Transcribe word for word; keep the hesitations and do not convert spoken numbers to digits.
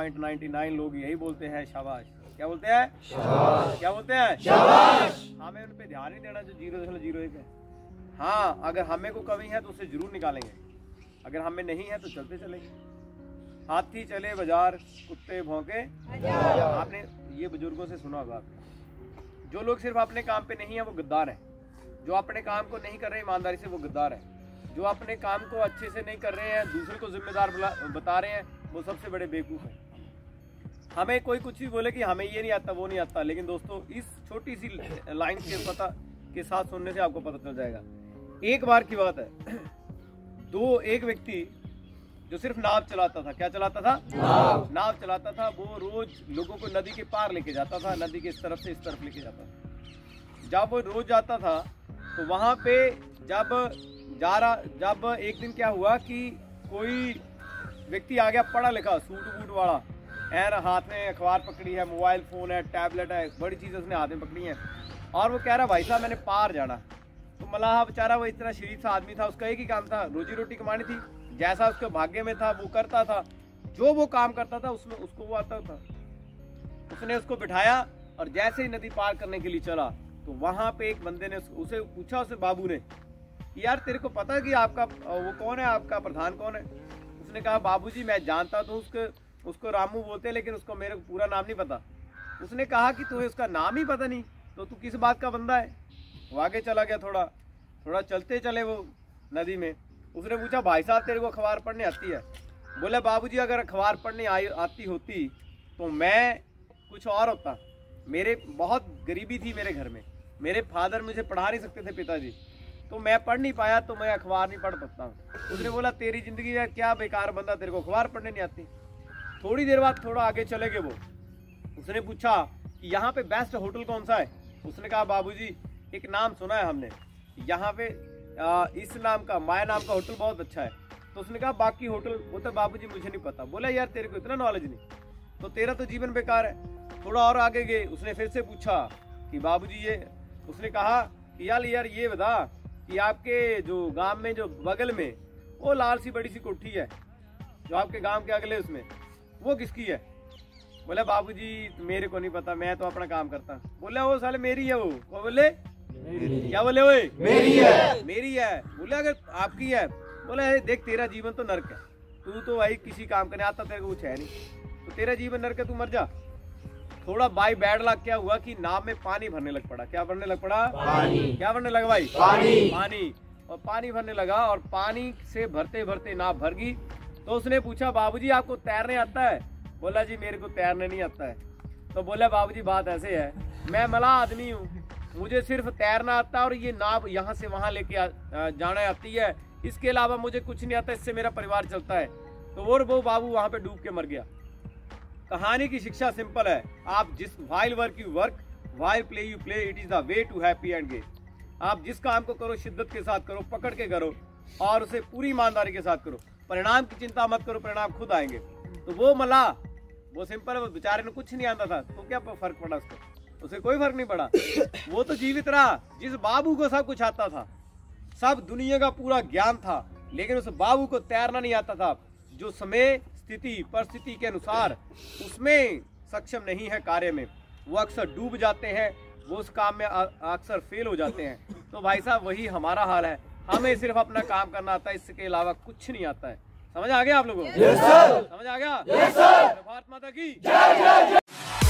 Point ninety nine लोग यही बोलते हैं शाबाश। क्या बोलते हैं? शाबाश। क्या बोलते हैं? शाबाश। हमें उन पे ध्यान नहीं देना जो जीरो दशमलव जीरो एक है। हाँ, अगर हमें को कमी है तो उसे जरूर निकालेंगे, अगर हमें नहीं है तो चलते चलेंगे। हाथी चले बाजार, कुत्ते भौंके। आपने ये बुजुर्गों से सुना होगा। जो लोग सिर्फ अपने काम पे नहीं है वो गद्दार है, जो अपने काम को नहीं कर रहे ईमानदारी से वो गद्दार है, जो अपने काम को अच्छे से नहीं कर रहे हैं दूसरे को जिम्मेदार बता रहे हैं वो सबसे बड़े बेवकूफ़ हैं। हमें कोई कुछ भी बोले कि हमें ये नहीं आता वो नहीं आता, लेकिन दोस्तों इस छोटी सी लाइन के पता के साथ सुनने से आपको पता चल जाएगा। एक बार की बात है, दो एक व्यक्ति जो सिर्फ नाव चलाता था। क्या चलाता था? नाव। नाव चलाता था। वो रोज लोगों को नदी के पार लेके जाता था, नदी के इस तरफ से इस तरफ लेके जाता था। जब वो रोज जाता था तो वहां पे जब जा रहा जब एक दिन क्या हुआ कि कोई व्यक्ति आ गया पढ़ा लिखा, सूट बूट वाला, एन हाथ में अखबार पकड़ी है, मोबाइल फोन है, टैबलेट है, बड़ी चीज़ उसने हाथ में पकड़ी है, और वो कह रहा भाई साहब मैंने पार जाना। तो मलाह बेचारा वो इतना शरीफ सा आदमी था, उसका एक ही काम था, रोजी रोटी कमानी थी, जैसा उसके भाग्य में था वो करता था, जो वो काम करता था उसमें उसको वो आता था। उसने उसको बिठाया और जैसे ही नदी पार करने के लिए चला तो वहां पे एक बंदे ने उसे पूछा, उसे बाबू ने, यार तेरे को पता है कि आपका वो कौन है, आपका प्रधान कौन है? उसने कहा बाबूजी मैं जानता तो उसको उसको रामू बोलते, लेकिन उसको मेरे को पूरा नाम नहीं पता। उसने कहा कि तुम्हें उसका नाम ही पता नहीं तो तू किस बात का बंदा है? वो आगे चला गया, थोड़ा थोड़ा चलते चले वो नदी में। उसने पूछा भाई साहब तेरे को अखबार पढ़ने आती है? बोले बाबूजी अगर अखबार पढ़ने आई आती होती तो मैं कुछ और होता। मेरे बहुत गरीबी थी मेरे घर में, मेरे फादर मुझे पढ़ा नहीं सकते थे पिताजी, तो मैं पढ़ नहीं पाया तो मैं अखबार नहीं पढ़ सकता हूँ। उसने बोला तेरी जिंदगी है क्या बेकार बंदा, तेरे को अखबार पढ़ने नहीं आती। थोड़ी देर बाद थोड़ा आगे चले गए वो। उसने पूछा कि यहाँ पे बेस्ट होटल कौन सा है? उसने कहा बाबूजी एक नाम सुना है हमने, यहाँ पे आ, इस नाम का माया नाम का होटल बहुत अच्छा है। तो उसने कहा बाकी होटल? वो तो बाबूजी मुझे नहीं पता। बोला यार तेरे को इतना नॉलेज नहीं तो तेरा तो जीवन बेकार है। थोड़ा और आगे गए, उसने फिर से पूछा कि बाबूजी ये, उसने कहा कि यार यार ये बता कि आपके जो गांव में जो बगल में वो लाल सी बड़ी सी कोठी है जो आपके गांव के अगले उसमें, वो किसकी है? बोले बाबूजी मेरे को नहीं पता, मैं तो अपना काम करता। बोले वो साले मेरी है। वो वो बोले क्या बोले? वो मेरी है। मेरी है। बोले अगर आपकी है, बोले देख तेरा जीवन तो नर्क है, तू तो भाई किसी काम करने आता तेरे को कुछ है नहीं, तो तेरा जीवन नर्क है, तू मर जा। थोड़ा बाई बैड लग क्या हुआ कि नाव में पानी भरने लग पड़ा। क्या भरने लग पड़ा? पानी। क्या भरने लगा भाई? पानी। पानी। और पानी भरने लगा और पानी से भरते भरते नाव भर गई। तो उसने पूछा बाबूजी आपको तैरने आता है? बोला जी मेरे को तैरने नहीं आता है। तो बोला बाबूजी बात ऐसे है, मैं मलाह आदमी हूँ, मुझे सिर्फ तैरना आता है और ये नाव यहाँ से वहाँ लेके जाना आती है, इसके अलावा मुझे कुछ नहीं आता, इससे मेरा परिवार चलता है। तो वो वो बाबू वहाँ पे डूब के मर गया। कहानी की शिक्षा सिंपल है, आप जिस while work you work, while play you play, it is the way to happy and gay. आप जिस काम को करो शिद्दत के साथ करो, पकड़ के करो और उसे पूरी ईमानदारी के साथ करो, परिणाम की चिंता मत करो, परिणाम खुद आएंगे। तो वो मला वो सिंपल, वो बेचारे ने कुछ नहीं आता था तो क्या फर्क पड़ा उसको? उसे कोई फर्क नहीं पड़ा। वो तो जीवित रहा। जिस बाबू को सब कुछ आता था, सब दुनिया का पूरा ज्ञान था, लेकिन उस बाबू को तैरना नहीं आता था, जो समय स्थिति परिस्थिति के अनुसार उसमें सक्षम नहीं है कार्य में, वो अक्सर डूब जाते हैं, वो उस काम में अक्सर फेल हो जाते हैं। तो भाई साहब वही हमारा हाल है, हमें सिर्फ अपना काम करना आता है, इसके अलावा कुछ नहीं आता है। समझ आ गया आप लोगों को? yes, समझ आ गया? yes, भारत माता की जय जय।